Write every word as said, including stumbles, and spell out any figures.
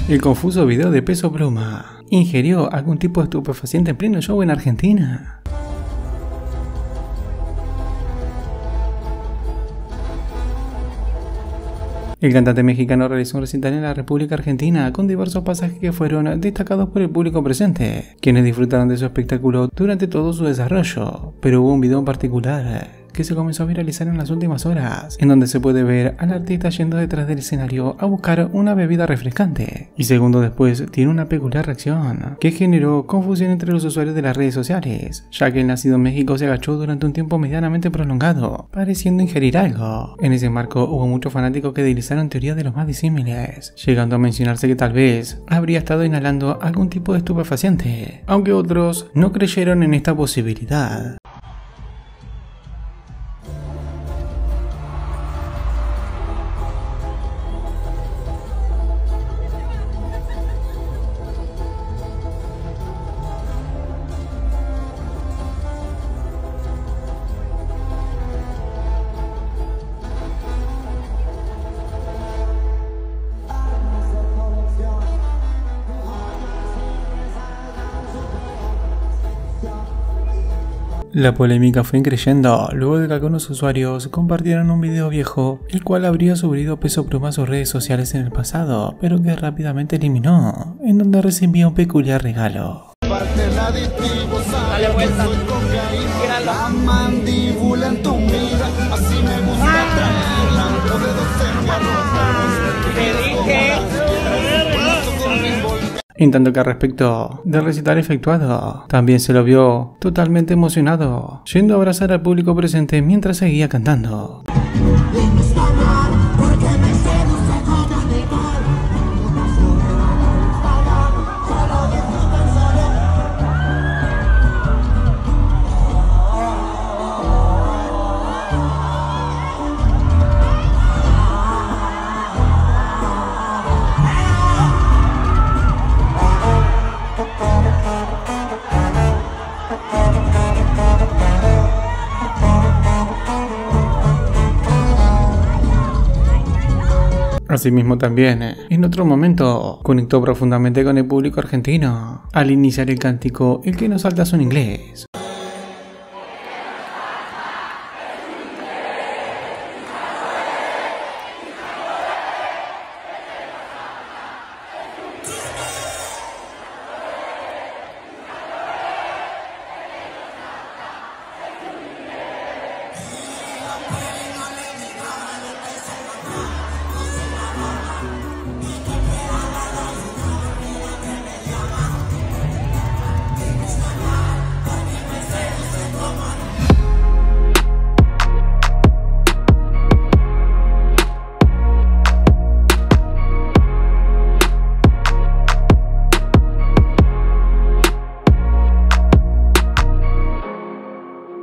El confuso video de Peso Pluma. ¿Ingirió algún tipo de estupefaciente en pleno show en Argentina? El cantante mexicano realizó un recital en la República Argentina con diversos pasajes que fueron destacados por el público presente, quienes disfrutaron de su espectáculo durante todo su desarrollo, pero hubo un video en particular que se comenzó a viralizar en las últimas horas, en donde se puede ver al artista yendo detrás del escenario a buscar una bebida refrescante, y segundos después tiene una peculiar reacción, que generó confusión entre los usuarios de las redes sociales, ya que el nacido en México se agachó durante un tiempo medianamente prolongado, pareciendo ingerir algo. En ese marco hubo muchos fanáticos que utilizaron teorías de los más disímiles, llegando a mencionarse que tal vez habría estado inhalando algún tipo de estupefaciente, aunque otros no creyeron en esta posibilidad. La polémica fue creciendo luego de que algunos usuarios compartieron un video viejo, el cual habría subido Peso Pluma a sus redes sociales en el pasado, pero que rápidamente eliminó, en donde recibía un peculiar regalo. Dale vuelta. La mandíbula en tu mira, así me gusta traerla. Los dedos en mi arroz. Te dije. En tanto que respecto del recital efectuado, también se lo vio totalmente emocionado, yendo a abrazar al público presente mientras seguía cantando. Asimismo también, en otro momento, conectó profundamente con el público argentino, al iniciar el cántico El que no salta son inglés.